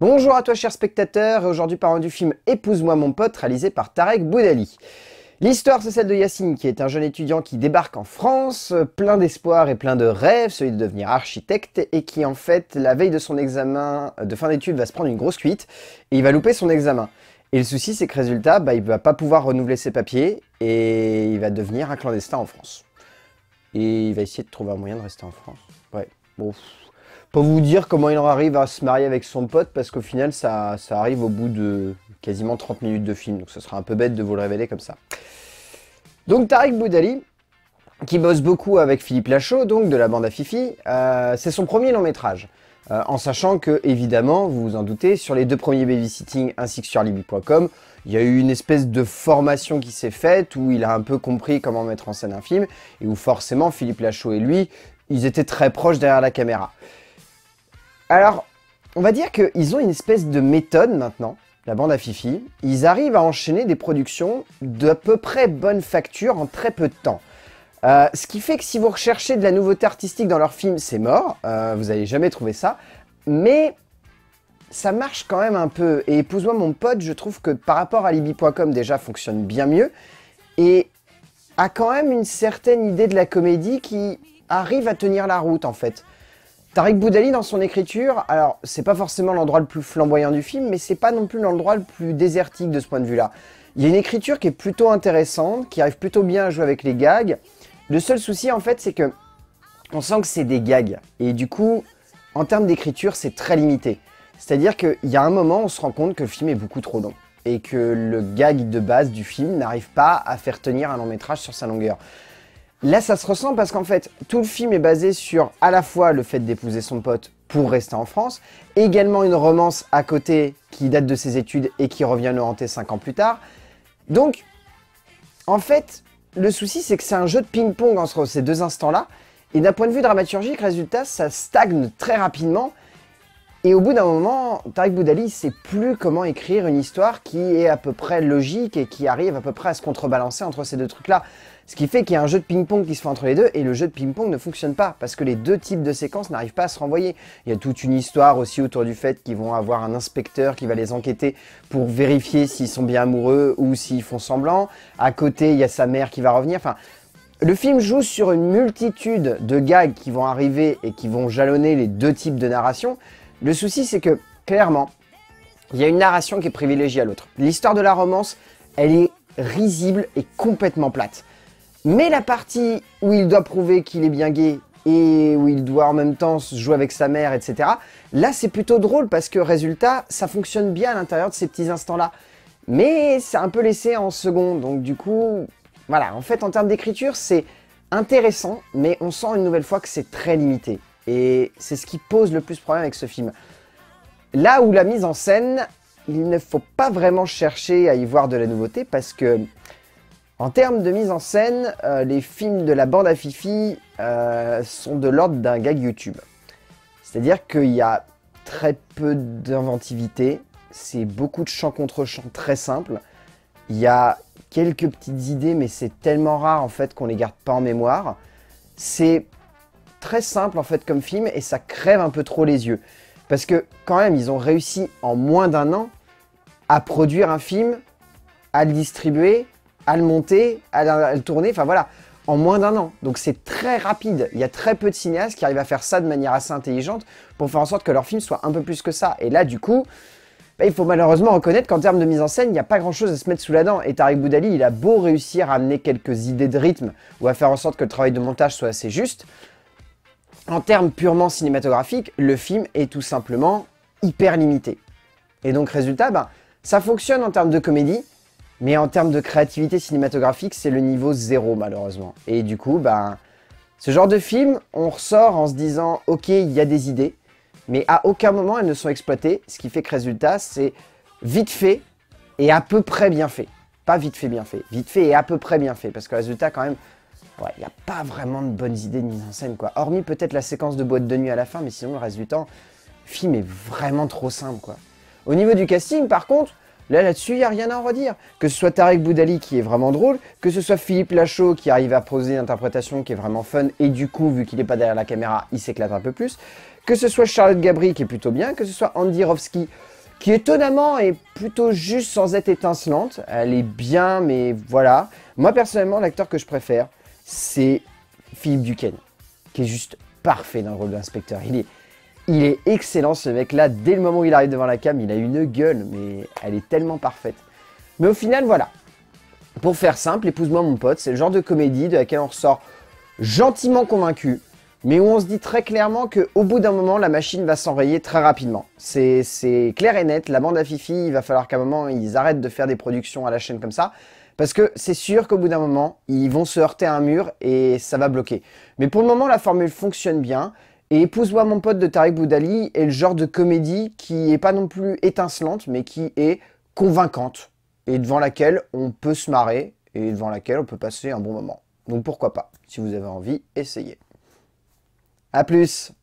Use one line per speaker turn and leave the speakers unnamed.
Bonjour à toi chers spectateurs, et aujourd'hui parlons du film Épouse-moi mon pote réalisé par Tarek Boudali. L'histoire c'est celle de Yacine qui est un jeune étudiant qui débarque en France, plein d'espoir et plein de rêves, celui de devenir architecte, et qui en fait la veille de son examen de fin d'études va se prendre une grosse cuite et il va louper son examen. Et le souci c'est que résultat, il va pas pouvoir renouveler ses papiers et il va devenir un clandestin en France. Et il va essayer de trouver un moyen de rester en France. Ouais, bon... Pas vous dire comment il en arrive à se marier avec son pote, parce qu'au final, ça arrive au bout de quasiment 30 minutes de film, donc ce sera un peu bête de vous le révéler comme ça. Donc Tarek Boudali, qui bosse beaucoup avec Philippe Lachaud, donc de la bande à Fifi, c'est son premier long métrage. En sachant que, évidemment, vous vous en doutez, sur les deux premiers babysitting ainsi que sur Libby.com, il y a eu une espèce de formation qui s'est faite, où il a un peu compris comment mettre en scène un film, et où forcément Philippe Lachaud et lui, ils étaient très proches derrière la caméra. Alors, on va dire qu'ils ont une espèce de méthode maintenant, la bande à Fifi. Ils arrivent à enchaîner des productions d'à peu près bonne facture en très peu de temps. Ce qui fait que si vous recherchez de la nouveauté artistique dans leurs films, c'est mort. Vous n'allez jamais trouver ça. Mais ça marche quand même un peu. Et Épouse-moi mon pote, je trouve que par rapport à Libby.com déjà fonctionne bien mieux. Et a quand même une certaine idée de la comédie qui arrive à tenir la route en fait. Tarek Boudali dans son écriture, alors c'est pas forcément l'endroit le plus flamboyant du film, mais c'est pas non plus l'endroit le plus désertique de ce point de vue-là. Il y a une écriture qui est plutôt intéressante, qui arrive plutôt bien à jouer avec les gags. Le seul souci en fait, c'est que on sent que c'est des gags, et du coup, en termes d'écriture, c'est très limité. C'est-à-dire qu'il y a un moment, on se rend compte que le film est beaucoup trop long, et que le gag de base du film n'arrive pas à faire tenir un long métrage sur sa longueur. Là, ça se ressent parce qu'en fait, tout le film est basé sur à la fois le fait d'épouser son pote pour rester en France, également une romance à côté qui date de ses études et qui revient le hanter 5 ans plus tard. Donc, en fait, le souci, c'est que c'est un jeu de ping-pong entre ces deux instants-là, et d'un point de vue dramaturgique, résultat, ça stagne très rapidement, et au bout d'un moment, Tarek Boudali ne sait plus comment écrire une histoire qui est à peu près logique et qui arrive à peu près à se contrebalancer entre ces deux trucs-là. Ce qui fait qu'il y a un jeu de ping-pong qui se fait entre les deux, et le jeu de ping-pong ne fonctionne pas, parce que les deux types de séquences n'arrivent pas à se renvoyer. Il y a toute une histoire aussi autour du fait qu'ils vont avoir un inspecteur qui va les enquêter pour vérifier s'ils sont bien amoureux ou s'ils font semblant. À côté, il y a sa mère qui va revenir. Enfin, le film joue sur une multitude de gags qui vont arriver et qui vont jalonner les deux types de narration. Le souci, c'est que, clairement, il y a une narration qui est privilégiée à l'autre. L'histoire de la romance, elle est risible et complètement plate. Mais la partie où il doit prouver qu'il est bien gay et où il doit en même temps jouer avec sa mère, etc. Là, c'est plutôt drôle parce que, résultat, ça fonctionne bien à l'intérieur de ces petits instants-là. Mais c'est un peu laissé en second, donc du coup, voilà. En fait, en termes d'écriture, c'est intéressant, mais on sent une nouvelle fois que c'est très limité. Et c'est ce qui pose le plus problème avec ce film. Là où la mise en scène, il ne faut pas vraiment chercher à y voir de la nouveauté parce que, en termes de mise en scène, les films de la bande à Fifi sont de l'ordre d'un gag YouTube. C'est-à-dire qu'il y a très peu d'inventivité, c'est beaucoup de chant contre chant très simple. Il y a quelques petites idées, mais c'est tellement rare en fait qu'on les garde pas en mémoire. C'est très simple en fait comme film et ça crève un peu trop les yeux. Parce que quand même, ils ont réussi en moins d'un an à produire un film, à le distribuer, à le monter, à le tourner, enfin voilà, en moins d'un an. Donc c'est très rapide. Il y a très peu de cinéastes qui arrivent à faire ça de manière assez intelligente pour faire en sorte que leur film soit un peu plus que ça. Et là, du coup, il faut malheureusement reconnaître qu'en termes de mise en scène, il n'y a pas grand chose à se mettre sous la dent. Et Tarek Boudali, il a beau réussir à amener quelques idées de rythme ou à faire en sorte que le travail de montage soit assez juste, en termes purement cinématographiques, le film est tout simplement hyper limité. Et donc résultat, ça fonctionne en termes de comédie, mais en termes de créativité cinématographique, c'est le niveau 0 malheureusement. Et du coup, ce genre de film, on ressort en se disant « Ok, il y a des idées », mais à aucun moment elles ne sont exploitées, ce qui fait que résultat, c'est vite fait et à peu près bien fait. Pas vite fait, bien fait. Vite fait et à peu près bien fait, parce que résultat, quand même, il n'y a pas vraiment de bonnes idées de mise en scène, quoi. Hormis peut-être la séquence de boîte de nuit à la fin, mais sinon, le reste du temps, le film est vraiment trop simple, quoi. Au niveau du casting, par contre, Là-dessus, il n'y a rien à en redire. Que ce soit Tarek Boudali qui est vraiment drôle, que ce soit Philippe Lachaud qui arrive à poser une interprétation qui est vraiment fun, et du coup, vu qu'il n'est pas derrière la caméra, il s'éclate un peu plus. Que ce soit Charlotte Gabri qui est plutôt bien, que ce soit Andy Rovski qui étonnamment est plutôt juste sans être étincelante. Elle est bien, mais voilà. Moi, personnellement, l'acteur que je préfère, c'est Philippe Duquesne, qui est juste parfait dans le rôle d'inspecteur. Il est excellent, ce mec-là. Dès le moment où il arrive devant la cam, il a une gueule, mais elle est tellement parfaite. Mais au final, voilà. Pour faire simple, Épouse-moi mon pote, c'est le genre de comédie de laquelle on ressort gentiment convaincu, mais où on se dit très clairement qu'au bout d'un moment, la machine va s'enrayer très rapidement. C'est clair et net, la bande à Fifi, il va falloir qu'à un moment, ils arrêtent de faire des productions à la chaîne comme ça, parce que c'est sûr qu'au bout d'un moment, ils vont se heurter à un mur et ça va bloquer. Mais pour le moment, la formule fonctionne bien, et Épouse-moi mon pote de Tarek Boudali est le genre de comédie qui est pas non plus étincelante, mais qui est convaincante, et devant laquelle on peut se marrer, et devant laquelle on peut passer un bon moment. Donc pourquoi pas, si vous avez envie, essayez. A plus!